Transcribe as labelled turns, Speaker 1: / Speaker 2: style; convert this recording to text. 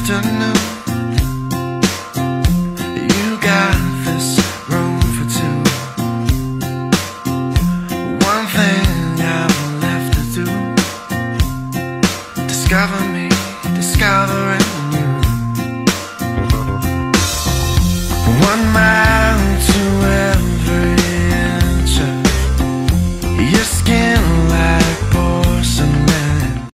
Speaker 1: afternoon. You got this room for two. One thing I've left to do: discover me, discovering you. One mile